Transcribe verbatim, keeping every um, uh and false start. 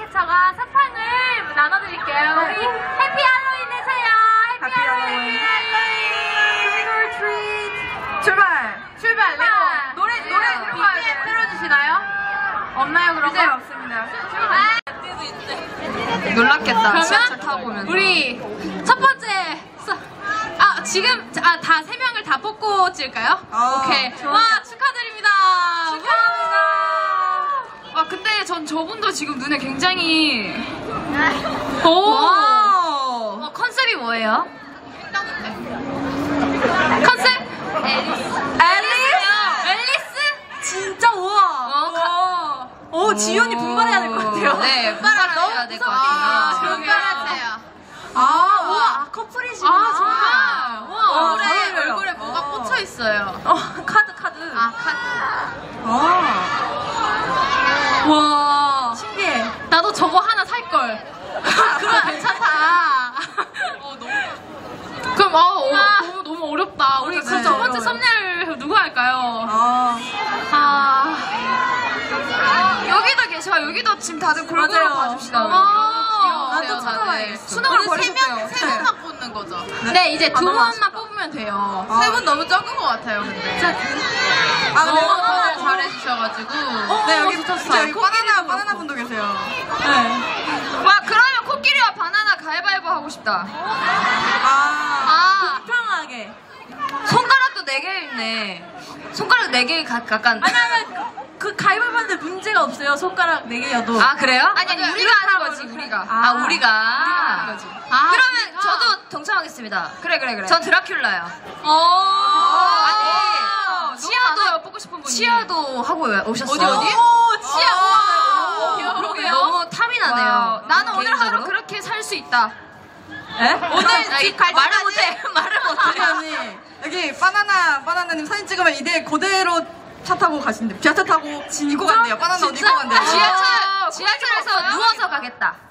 제가 사탕을 나눠드릴게요. 우리 해피 할로윈 되세요. 해피 할로윈. 트릭 트릿. 출발. 출발. 출발. 노래 노래 비지엠 틀어주시나요? 없나요 그런 거? 없습니다. 출발. 놀랐겠다. 지하철 타고 오면. 우리 첫 번째. 아 지금 아 다 세 명을 다 뽑고 찍을까요? 어, 오케이. 좋아요. 와 축하드립니다. 축하합니다. 와 근데 전 저분도 지금 눈에 굉장히. 오. 와우. 어, 컨셉이 뭐예요? 컨셉? 앨리스. 앨리스? 앨리스? 진짜 우와. 어, 가... 오, 지연이 분발해야 될 것 같아요. 네, 분발해야 될 것 같아요. 분발하세요. 아, 우와, 아, 커플이시구나. 아, 정말. 우와, 어, 얼굴에, 잘 어울려요. 얼굴에 뭐가 어. 꽂혀 있어요. 어, 카드, 카드. 아, 카드. 아, 와. 신기해. 나도 저거 하나 살걸. 그럼 괜찮다. 어, 너무. 그럼, 아, 어, 너무, 너무 어렵다. 우리 네, 그 첫 번째 어려워요. 썸네일 누구 할까요? 아, 아. 여기도 계셔. 여기도 지금 다들 골고루 맞아요. 봐줍시다. 아, 나도 나도 찾아봐야겠어. 수능을 버리셨대요. 세 명만 뽑는 거죠. 네, 이제 두 아, 너무 번만 아쉽다. 뽑으면 돼요. 아. 세 분 너무 적은 것 같아요, 근데. 아, 너무 네. 다들 잘해주셔가지고. 네, 여기, 좋다. 진짜 여기 바나나, 바나나 분도 계세요. 네. 와, 그러면 코끼리와 바나나 가위바위보 하고 싶다. 아, 아, 공평하게. 손가락도 네 개 있네. 손가락 네 개 가까운. 아니면 그 가위바위보 하는데 문제가 없어요. 손가락 네 개여도. 아, 그래요? 아니, 아니, 맞아요. 우리가 이렇게 하는 하고 거지, 이렇게. 우리가. 아, 아, 우리가. 우리가 하는 거지. 아, 그러면 우리가. 저도 동참하겠습니다. 그래, 그래, 그래. 전 드라큘라요. 어. 아니, 치아도 뽑고 싶은 분이. 치아도 하고 오셨어요. 어디, 어디? 오, 치아. 오, 오, 그러게요. 너무 탐이 나네요. 와우. 나는 오늘 개인적으로. 하루 그렇게 살 수 있다. 에? 오늘 집 갈 말을 못해. 말을 못해. 언니, 언니. 여기 바나나, 바나나님 사진 찍으면 이대 그대로 차 타고 가신대. 지하철 타고 입고 간대요. 바나나 옷 입고 간대요. 지하철, 아, 지하철에서 없어요? 누워서 가겠다.